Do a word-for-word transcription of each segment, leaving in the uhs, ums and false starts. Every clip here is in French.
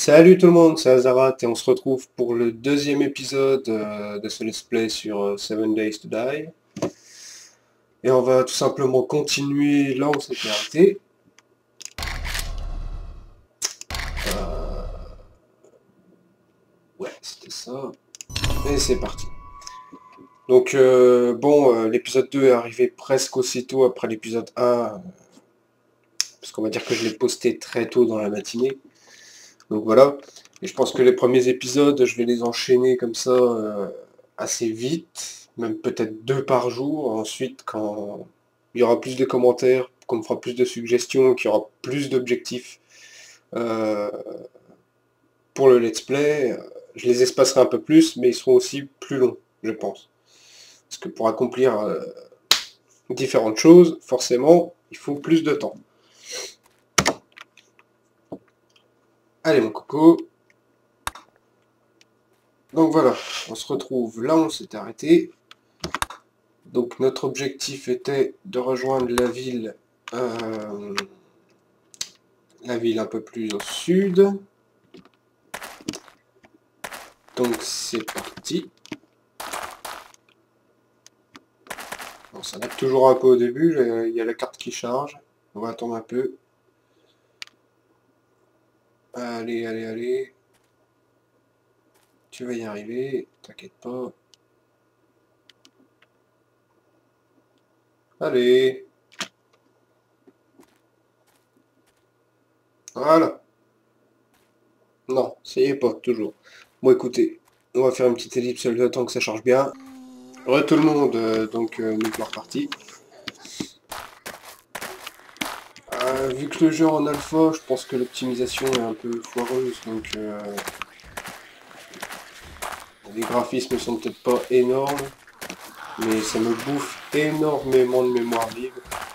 Salut tout le monde, c'est Azarat et on se retrouve pour le deuxième épisode euh, de ce let's play sur euh, Seven Days to Die. Et on va tout simplement continuer là où on s'était arrêté. Euh... Ouais, c'était ça. Et c'est parti. Donc euh, bon, euh, l'épisode deux est arrivé presque aussitôt après l'épisode un. Euh, parce qu'on va dire que je l'ai posté très tôt dans la matinée. Donc voilà. Et je pense que les premiers épisodes, je vais les enchaîner comme ça euh, assez vite, même peut-être deux par jour. Ensuite, quand il y aura plus de commentaires, qu'on me fera plus de suggestions, qu'il y aura plus d'objectifs euh, pour le let's play, je les espacerai un peu plus, mais ils seront aussi plus longs, je pense. Parce que pour accomplir euh, différentes choses, forcément, il faut plus de temps. Allez mon coco. Donc voilà, on se retrouve là où on s'est arrêté. Donc notre objectif était de rejoindre la ville, euh, la ville un peu plus au sud. Donc c'est parti. Bon, ça lag toujours un peu au début, il y a la carte qui charge. On va attendre un peu. Allez, allez, allez. Tu vas y arriver, t'inquiète pas. Allez. Voilà. Non, ça y est pas, toujours. Bon écoutez, on va faire une petite ellipse le temps que ça charge bien. Re tout le monde, euh, donc euh, nous voilà reparti. Euh, vu que le jeu est en alpha, je pense que l'optimisation est un peu foireuse, donc euh, les graphismes sont peut-être pas énormes, mais ça me bouffe énormément de mémoire vive.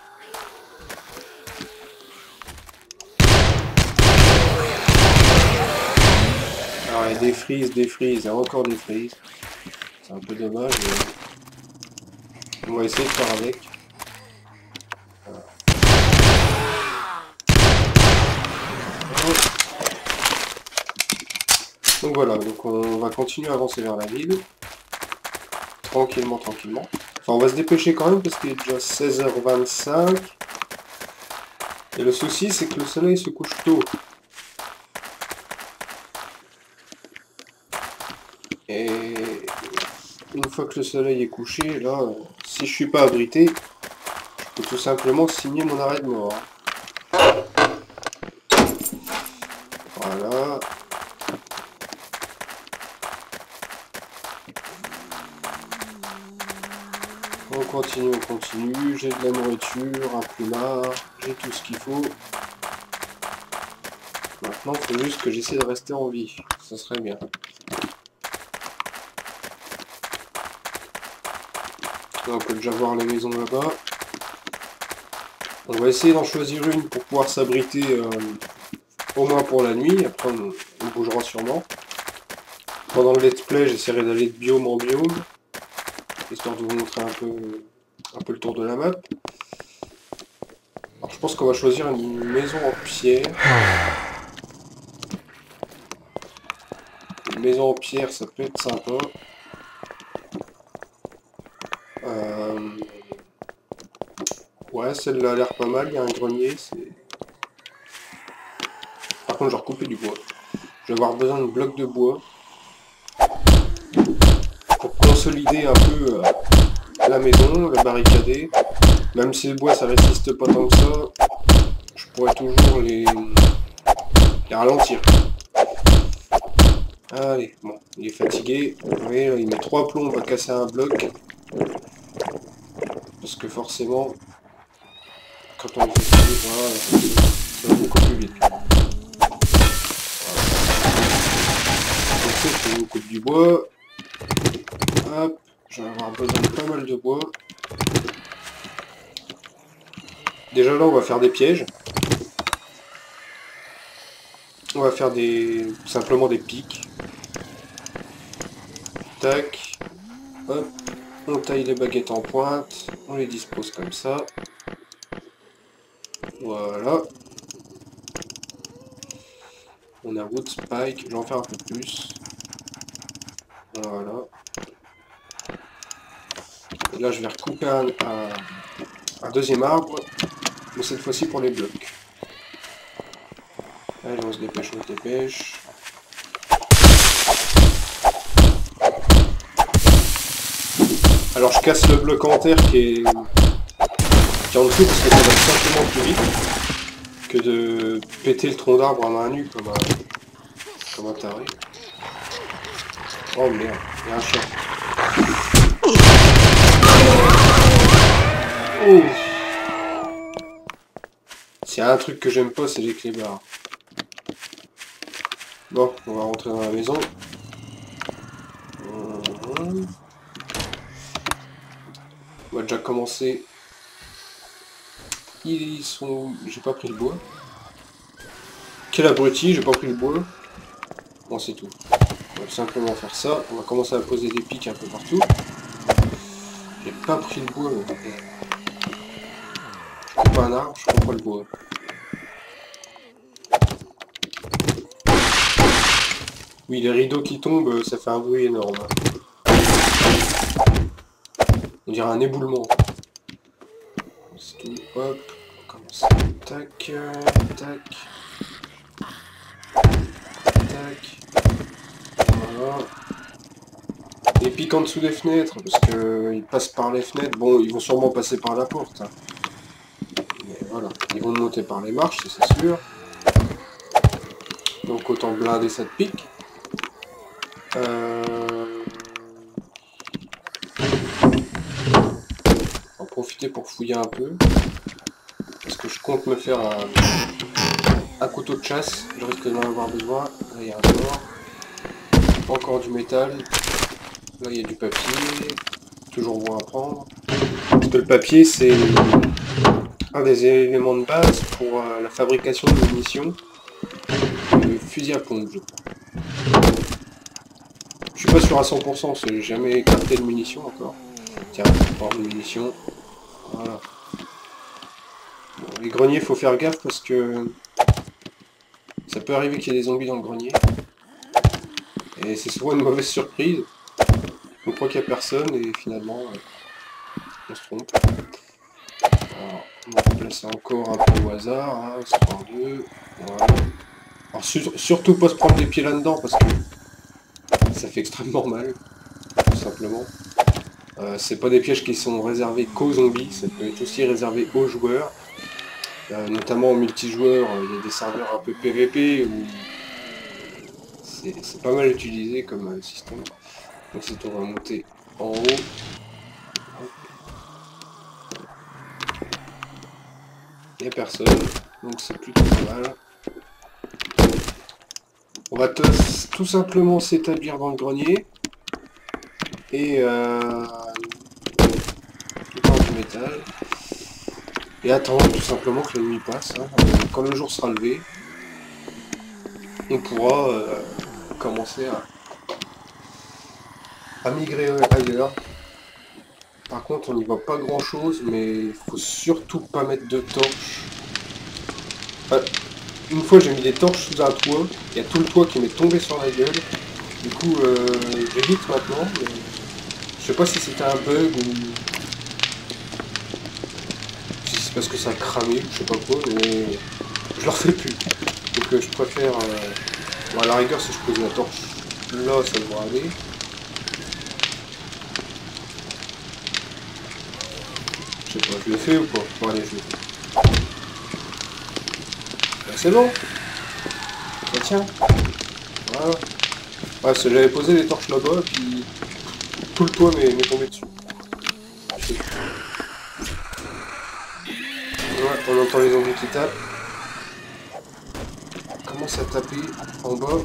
Alors il y a des frises, des frises, et encore des frises. C'est un peu dommage, mais on va essayer de faire avec. Voilà. Donc voilà, donc on va continuer à avancer vers la ville. Tranquillement, tranquillement. Enfin, on va se dépêcher quand même parce qu'il est déjà seize heures vingt-cinq. Et le souci, c'est que le soleil se couche tôt. Et une fois que le soleil est couché, là, si je suis pas abrité, je peux tout simplement signer mon arrêt de mort. Voilà. On continue, on continue. J'ai de la nourriture, un plumard, j'ai tout ce qu'il faut. Maintenant, il faut juste que j'essaie de rester en vie. Ça serait bien. Là, on peut déjà voir les maisons là-bas. On va essayer d'en choisir une pour pouvoir s'abriter euh, au moins pour la nuit. Après, on, on bougera sûrement. Pendant le let's play, j'essaierai d'aller de biome en biome, histoire de vous montrer un peu, un peu le tour de la map. Alors, je pense qu'on va choisir une maison en pierre. Une maison en pierre, ça peut être sympa. Euh... Ouais, celle-là a l'air pas mal. Il y a un grenier. Par contre, je vais recouper du bois. Je vais avoir besoin de blocs de bois pour consolider un peu euh, la maison, la barricader. Même si le bois ça résiste pas tant que ça, je pourrais toujours les, les ralentir. Allez, bon, il est fatigué. Vous voyez, là, il met trois plombs, on va casser un bloc. Parce que forcément, quand on est fatigué, voilà, ça va beaucoup plus vite. Voilà. Donc c'est je vous coupe du bois. Hop, je vais avoir besoin de pas mal de bois. Déjà là, on va faire des pièges. On va faire des simplement des pics. Tac. Hop. On taille les baguettes en pointe. On les dispose comme ça. Voilà. On a wood spike, je vais en faire un peu plus. Voilà. Et là je vais recouper un, un, un deuxième arbre, mais cette fois-ci pour les blocs. Allez, on se dépêche, on se dépêche. Alors je casse le bloc en terre qui est, qui est en dessous parce que ça va simplement plus vite que de péter le tronc d'arbre à main nue comme un, comme un taré. Oh merde, il y a un chien. Oh. S'il y a un truc que j'aime pas, c'est les clébards. Bon, on va rentrer dans la maison. On va déjà commencer. Ils sont... J'ai pas pris le bois. Quel abruti, j'ai pas pris le bois. Bon, c'est tout. On va tout simplement faire ça. On va commencer à poser des pics un peu partout. J'ai pas pris le bois. Mais... je coupe un arbre, je prends pas le bois. Oui, les rideaux qui tombent, ça fait un bruit énorme. On dirait un éboulement. C'est tout. Hop. On commence. Tac. Tac. Tac. Voilà. Et pique en dessous des fenêtres, parce qu'ils passent par les fenêtres. Bon, ils vont sûrement passer par la porte. Mais voilà. Ils vont monter par les marches, c'est sûr. Donc autant blinder cette pique. Euh... On va profiter pour fouiller un peu. Parce que je compte me faire un, un couteau de chasse. Je risque d'en avoir besoin. Là il y a un mort. Encore du métal. Là il y a du papier. Toujours bon à prendre. Parce que le papier c'est un des éléments de base pour euh, la fabrication de munitions. Le fusil à pompe, je crois. Je suis pas sûr à cent pour cent, j'ai jamais capté de munitions encore. Tiens, on va de munitions. Voilà. Bon, les greniers, faut faire gaffe parce que ça peut arriver qu'il y ait des zombies dans le grenier. Et c'est souvent une mauvaise surprise. On croit qu'il n'y a personne et finalement, euh, on se trompe. Alors, on va placer encore un peu au hasard, hein, histoire de... Voilà. Alors sur, surtout pas se prendre les pieds là-dedans parce que ça fait extrêmement mal, tout simplement. Euh, c'est pas des pièges qui sont réservés qu'aux zombies, ça peut être aussi réservé aux joueurs. Euh, notamment en multijoueur, il euh, y a des serveurs un peu P V P où c'est pas mal utilisé comme euh, système. Donc c'est on va monter en haut. Il n'y a personne, donc c'est plutôt pas mal. On va tout simplement s'établir dans le grenier. Et euh, du métal. Et attendre tout simplement que la nuit passe. Hein. Quand le jour sera levé, on pourra euh, commencer à, à migrer ailleurs. Par contre, on n'y voit pas grand chose, mais il faut surtout pas mettre de torches. Enfin, une fois j'ai mis des torches sous un toit, il y a tout le toit qui m'est tombé sur la gueule. Du coup, euh, j'évite maintenant. Mais je sais pas si c'était un bug ou si c'est parce que ça a cramé, je sais pas quoi, mais je leur fais plus. Donc euh, je préfère, euh... bon, à la rigueur, si je pose la torche là, ça devrait aller. Je sais pas, je le fais ou pas? Bon allez, je le fais. Ben, c'est bon. Ça tient. Voilà. Ouais, parce que j'avais posé les torches là-bas, puis tout le toit m'est tombé dessus. Ouais, on entend les zombies qui tapent. On commence à taper en bas.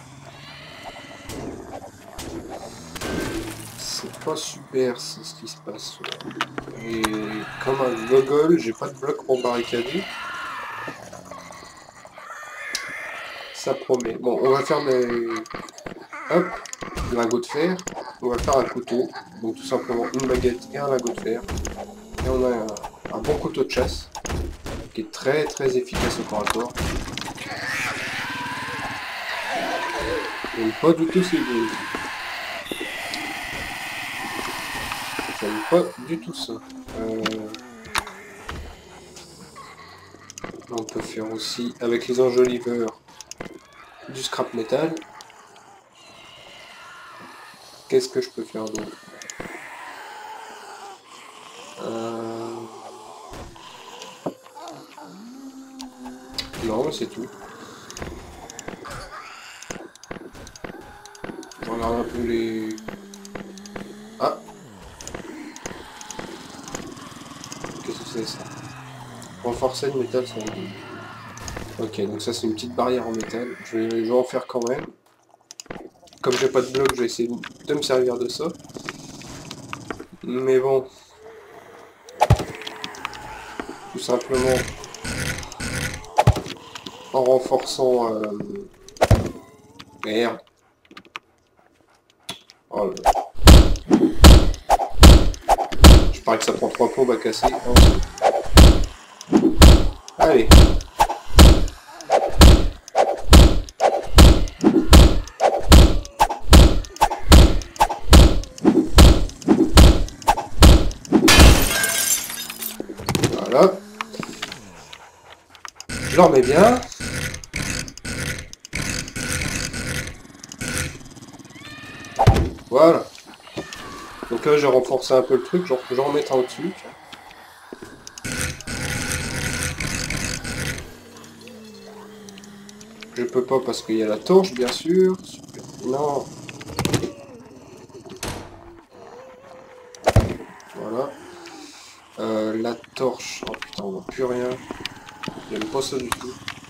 C'est pas super ce qui se passe. Et comme un gogol, j'ai pas de bloc pour barricader. Ça promet. Bon, on va faire des... Hop, des lingots de fer. On va faire un couteau. Donc tout simplement une baguette et un lingot de fer. Et on a un, un bon couteau de chasse. Qui est très très efficace au corps à corps. J'aime pas du tout ces bruits. J'aime pas du tout ça. Euh... On peut faire aussi, avec les enjoliveurs, du scrap metal. Qu'est-ce que je peux faire d'autre? euh... Non, c'est tout. Je regarde un peu les... Ah! Qu'est-ce que c'est ça? Renforcer le métal, ça va être... Ok, donc ça c'est une petite barrière en métal. Je vais, je vais en faire quand même. Comme j'ai pas de bloc, je vais essayer de me servir de ça. Mais bon... Tout simplement... En renforçant... Euh... Merde. Oh là. Je parie que ça prend trois plombes à casser. Oh, allez. Voilà. Je leur mets bien. Voilà. Donc là, j'ai renforcé un peu le truc. Genre, je vais en mettre en dessus. Je peux pas parce qu'il y a la torche, bien sûr. Super. Non. Voilà. Euh, la torche. Oh putain, on voit plus rien. J'aime pas ça du tout.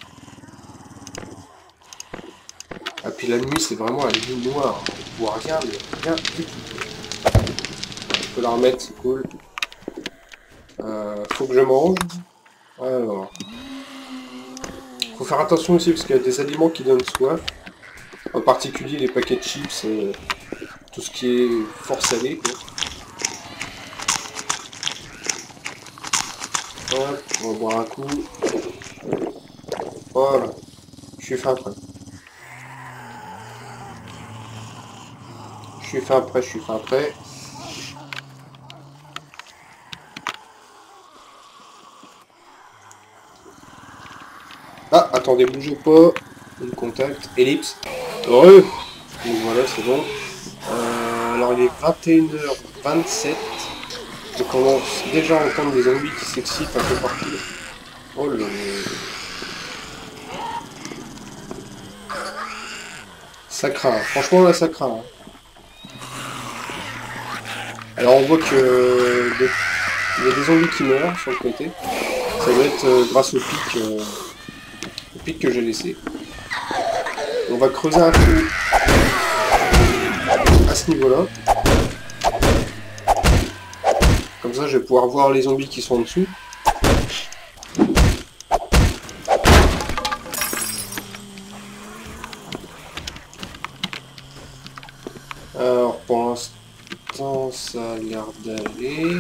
Ah, puis la nuit, c'est vraiment la nuit noire. On voit rien, mais rien du tout. Je peux la remettre, c'est cool. Euh, faut que je mange. Alors. Faut faire attention aussi parce qu'il y a des aliments qui donnent soif. En particulier les paquets de chips, euh, tout ce qui est fort salé, quoi. Hop, on va boire un coup. Voilà. Je suis fin prêt. Je suis fin prêt, je suis fin prêt. Ah, attendez, bougez pas. Une contact. Ellipse. Heureux. Donc voilà, c'est bon. Euh, alors il est vingt et une heures vingt-sept. Je commence déjà à entendre des zombies qui s'excitent un peu partout. Oh là là. Ça craint. Franchement là ça craint. Alors on voit que il y a des zombies qui meurent sur le côté. Ça doit être euh, grâce au pic, euh, au pic que j'ai laissé. On va creuser un trou à ce niveau-là. Comme ça, je vais pouvoir voir les zombies qui sont en dessous. Alors, pour l'instant, ça a l'air d'aller.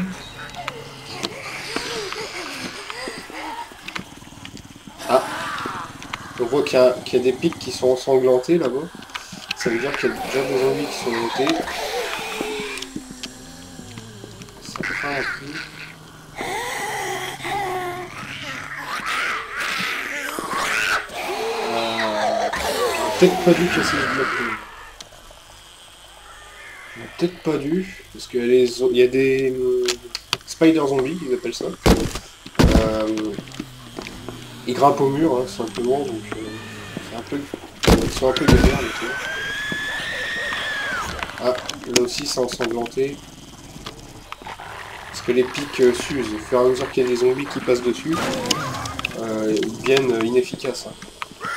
Ah! On voit qu'il y, qu'il y a des pics qui sont ensanglantés là-bas. Ça veut dire qu'il y a déjà des zombies qui sont montés. Ça craint un peu. Euh, peut-être pas dû casser ce bloc. Peut-être pas dû, parce qu'il y, y a des euh, spider zombies, ils appellent ça. Euh, ils grimpent au mur, hein, simplement, donc euh, c'est un peu, ils sont un peu galères, les trucs. Ah, là aussi c'est ensanglanté. Parce que les pics euh, s'usent, au fur et à mesure qu'il y a des zombies qui passent dessus, euh, ils deviennent euh, inefficaces. Hein.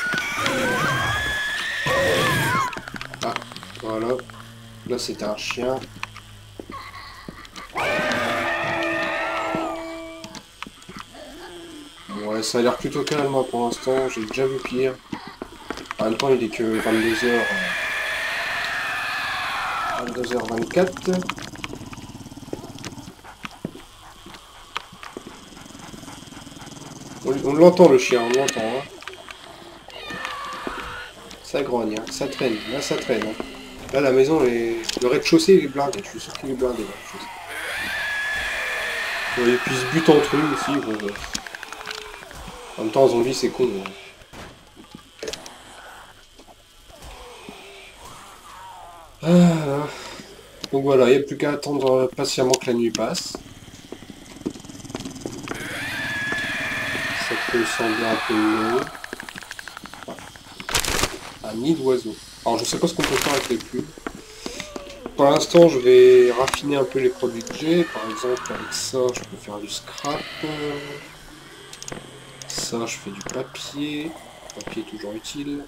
Ah, voilà. Là c'était un chien. Ouais, ça a l'air plutôt calme hein, pour l'instant, j'ai déjà vu pire. En même temps il est que vingt-deux heures. vingt-deux heures vingt-quatre. On, on l'entend le chien, on l'entend. Hein. Ça grogne, hein. Ça traîne, là ça traîne. Hein. Là la maison, est... le rez-de-chaussée il est blindé, je suis sûr qu'il est blindé. Ouais, et puis ils se butent entre eux aussi. Bon, ouais. En même temps, un zombie c'est con. Hein. Ah, donc voilà, il n'y a plus qu'à attendre patiemment que la nuit passe. Ça peut sembler un peu long. Un nid d'oiseau. Alors je sais pas ce qu'on peut faire avec les plumes. Pour l'instant je vais raffiner un peu les produits que j'ai. Par exemple avec ça je peux faire du scrap. Ça je fais du papier. Papier toujours utile.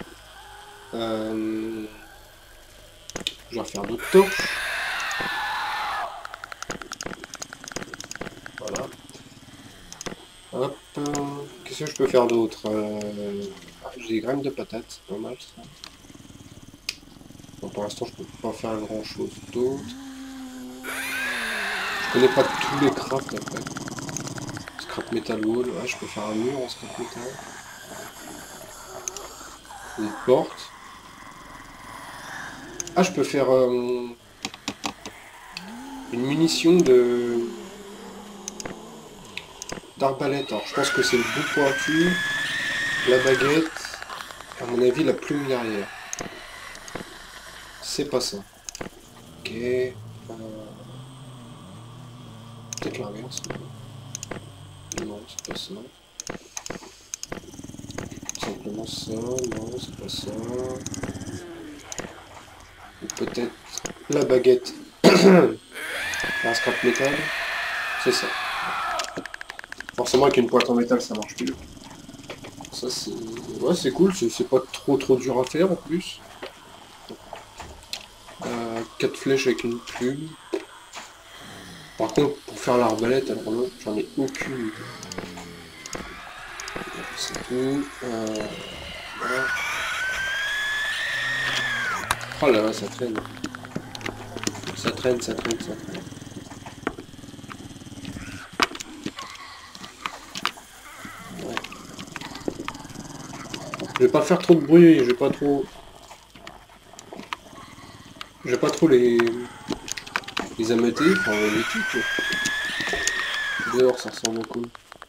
Euh... Je vais faire d'autres torches. Voilà. Hop. Qu'est-ce que je peux faire d'autre euh... J'ai des graines de patates, c'est pas mal ça. Bon, pour l'instant je peux pas faire grand chose d'autre. Je connais pas tous les crafts après. Scrap metal wall, ouais je peux faire un mur en scrap metal. Une porte. Ah je peux faire euh, une munition de d'arbalète. Alors je pense que c'est le bout pointu, la baguette, à mon avis la plume derrière. C'est pas ça. Ok. Euh... Peut-être l'inverse. Non, c'est pas ça. Simplement ça, non, c'est pas ça. Ou peut-être la baguette. Un scrap métal. C'est ça. Forcément avec une pointe en métal ça marche plus. Ça c'est. Ouais c'est cool, c'est pas trop trop dur à faire en plus. Euh, quatre flèches avec une plume. Par contre pour faire l'arbalète, alors là, j'en ai aucune. C'est tout. Euh... Voilà. Oh là là, ça traîne. Ça traîne, ça traîne, ça traîne. Ouais. Je vais pas faire trop de bruit, je vais pas trop... Je vais pas trop les... les ameuter, enfin les tuer quoi. Dehors ça ressemble à quoi?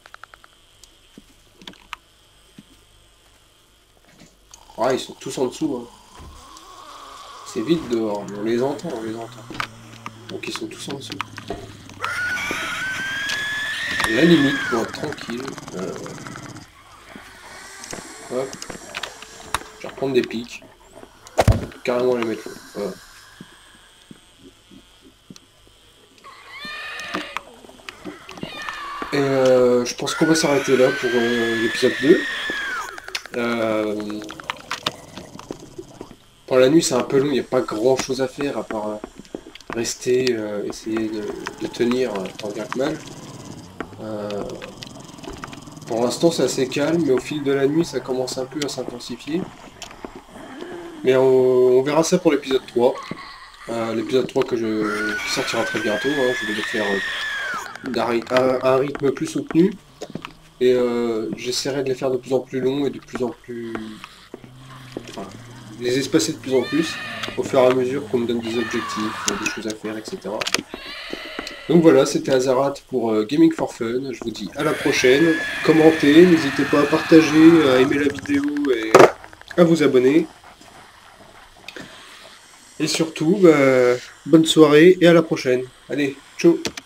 Ah ils sont tous en dessous hein. C'est vide dehors, mais on les entend, on les entend. Donc ils sont tous en dessous. La limite pour être tranquille. Euh... Hop. Je vais reprendre des pics. Carrément les mettre là. Voilà. Et euh, je pense qu'on va s'arrêter là pour euh, l'épisode deux. Euh... Pour la nuit c'est un peu long, il n'y a pas grand chose à faire à part euh, rester, euh, essayer de, de tenir euh, tant bien que mal. Euh... Pour l'instant c'est assez calme, mais au fil de la nuit ça commence un peu à s'intensifier. Mais on, on verra ça pour l'épisode trois. Euh, l'épisode trois que je, qui sortira très bientôt, hein. Je vais le faire euh, à un rythme plus soutenu. Et euh, j'essaierai de les faire de plus en plus longs et de plus en plus... Enfin, les espacer de plus en plus, au fur et à mesure qu'on me donne des objectifs, des choses à faire, et cetera. Donc voilà, c'était Azarat pour euh, Gaming for Fun. Je vous dis à la prochaine. Commentez, n'hésitez pas à partager, à aimer la vidéo et à vous abonner. Et surtout, bah, bonne soirée et à la prochaine. Allez, ciao!